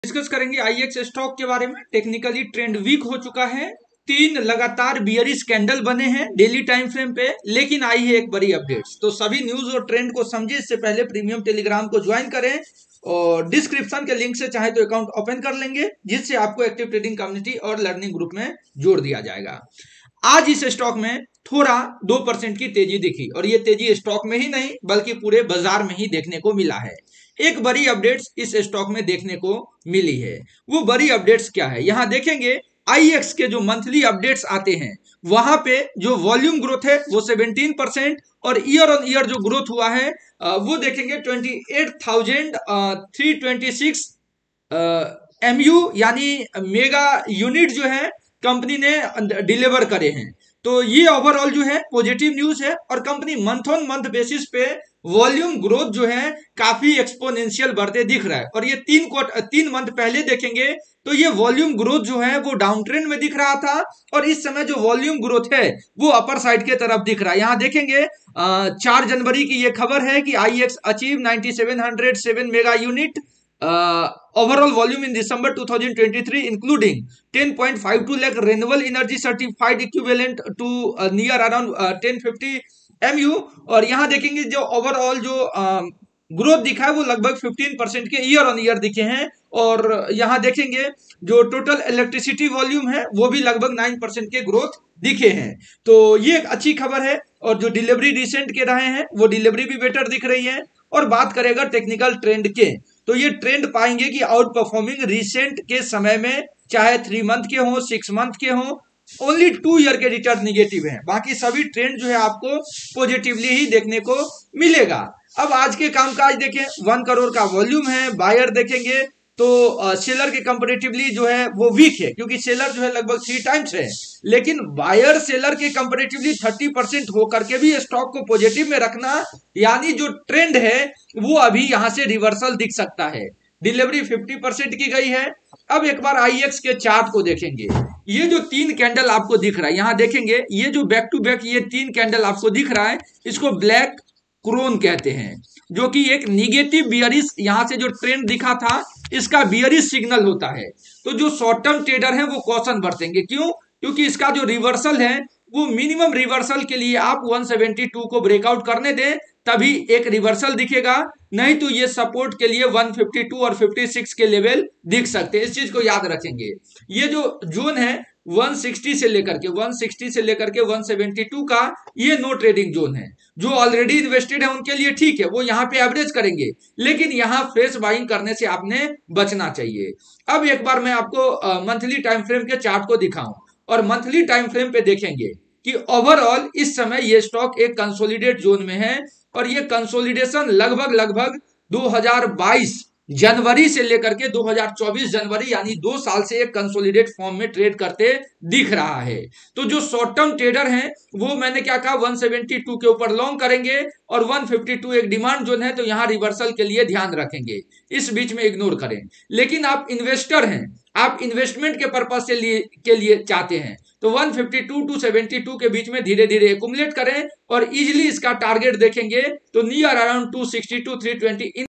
Discuss करेंगे आईएक्स stock के बारे में। टेक्निकली ट्रेंड वीक हो चुका है, 3 लगातार बियरिश कैंडल बने हैं डेली टाइम फ्रेम पे, लेकिन आई है एक बड़ी अपडेट्स। तो सभी न्यूज और ट्रेंड को समझे इससे पहले प्रीमियम टेलीग्राम को ज्वाइन करें और डिस्क्रिप्शन के लिंक से चाहे तो अकाउंट ओपन कर लेंगे, जिससे आपको एक्टिव ट्रेडिंग कम्युनिटी और लर्निंग ग्रुप में जोड़ दिया जाएगा। आज इस स्टॉक में थोड़ा 2% की तेजी दिखी और ये तेजी स्टॉक में ही नहीं बल्कि पूरे बाजार में ही देखने को मिला है। एक बड़ी अपडेट्स इस स्टॉक में देखने को मिली है। वो बड़ी अपडेट्स क्या है, यहां देखेंगे आईएक्स के जो मंथली अपडेट्स आते हैं वहां पे जो वॉल्यूम ग्रोथ है वो 17% और ईयर ऑन ईयर जो ग्रोथ हुआ है वो देखेंगे 28,326 एमयू यानी मेगा यूनिट जो है कंपनी ने डिलीवर करे हैं। तो ये ओवरऑल जो है पॉजिटिव न्यूज है और company month on month basis पे वॉल्यूम ग्रोथ जो है काफी एक्सपोनेंशियल बढ़ते दिख रहा है। और ये 3 मंथ पहले देखेंगे तो ये वॉल्यूम ग्रोथ जो है वो डाउन ट्रेंड में दिख रहा था और इस समय जो वॉल्यूम ग्रोथ है वो अपर साइड के तरफ दिख रहा है। यहां देखेंगे 4 जनवरी की ये खबर है कि IEX achieve 9707 mega unit overall volume in December 2023 including 10.52 lakh renewable energy certified equivalent to near around 1050 MU। और यहां देखेंगे जो ओवरऑल जो ग्रोथ दिखा है वो लगभग 15% के ईयर ऑन ईयर दिखे हैं। और यहां देखेंगे जो टोटल इलेक्ट्रिसिटी वॉल्यूम है वो भी लगभग 9% के ग्रोथ दिखे हैं। तो ये एक अच्छी खबर है और जो डिलीवरी रिसेंट के रहे हैं वो डिलीवरी भी बेटर दिख रही है। और बात करेगा टेक्निकल ट्रेंड के, तो ये ट्रेंड पाएंगे कि आउट परफॉर्मिंग रिसेंट के समय में, चाहे 3 मंथ के हो 6 मंथ के हो, ओनली 2 ईयर के रिटर्न निगेटिव हैं। बाकी सभी ट्रेंड जो है आपको पॉजिटिवली ही देखने को मिलेगा। अब आज के कामकाज देखें, 1 करोड़ का वॉल्यूम है। बायर देखेंगे तो सेलर के कंपेरेटिवली जो है वो वीक है क्योंकि सेलर जो है लगभग 3 टाइम्स है, लेकिन बायर सेलर के कंपेरेटिवली 30% होकर के भी स्टॉक को पॉजिटिव में रखना, यानी जो ट्रेंड है वो अभी यहां से रिवर्सल दिख सकता है। डिलीवरी 50% की गई है। अब एक बार आईएक्स के चार्ट को देखेंगे। ये जो 3 कैंडल आपको दिख रहा है, यहां देखेंगे ये जो बैक टू बैक ये 3 कैंडल आपको दिख रहा है, इसको ब्लैक क्रोन कहते हैं, जो कि एक निगेटिव बियरिश, यहां से जो ट्रेंड दिखा था इसका बियरिश सिग्नल होता है। तो जो शॉर्ट टर्म ट्रेडर हैं वो कॉशन बरतेंगे। क्यों? क्योंकि इसका जो रिवर्सल है वो मिनिमम रिवर्सल के लिए आप 172 को ब्रेकआउट करने दें तभी एक रिवर्सल दिखेगा, नहीं तो ये सपोर्ट के लिए 152 और 56 के लेवल दिख सकते हैं। इस चीज को याद रखेंगे। ये जो जोन है 160 से लेकर के 172 का, ये नो ट्रेडिंग जोन है। जो ऑलरेडी इन्वेस्टेड है उनके लिए ठीक है, वो यहां पे एवरेज करेंगे, लेकिन यहां फ्रेश बाइंग करने से आपने बचना चाहिए। अब एक बार मैं आपको मंथली टाइम फ्रेम के चार्ट को दिखाऊं और मंथली टाइम फ्रेम पे देखेंगे कि ओवरऑल इस समय ये स्टॉक एक कंसोलिडेट जोन में है और ये कंसोलिडेशन लगभग 2022 जनवरी से लेकर के 2024 जनवरी यानी 2 साल से एक कंसोलिडेट फॉर्म में ट्रेड करते दिख रहा है। तो जो शॉर्ट टर्म ट्रेडर हैं वो मैंने क्या कहा 172 के ऊपर लॉन्ग करेंगे और 152 एक डिमांड जोन है, तो यहां रिवर्सल के लिए ध्यान रखेंगे, इस बीच में इग्नोर करें। लेकिन आप इन्वेस्टर हैं, आप इन्वेस्टमेंट के पर्पज के लिए चाहते हैं तो 152 टू 72 के बीच में धीरे धीरे एक्युमुलेट करें और इजिली इसका टारगेट देखेंगे तो नियर अराउंड 260 टू 320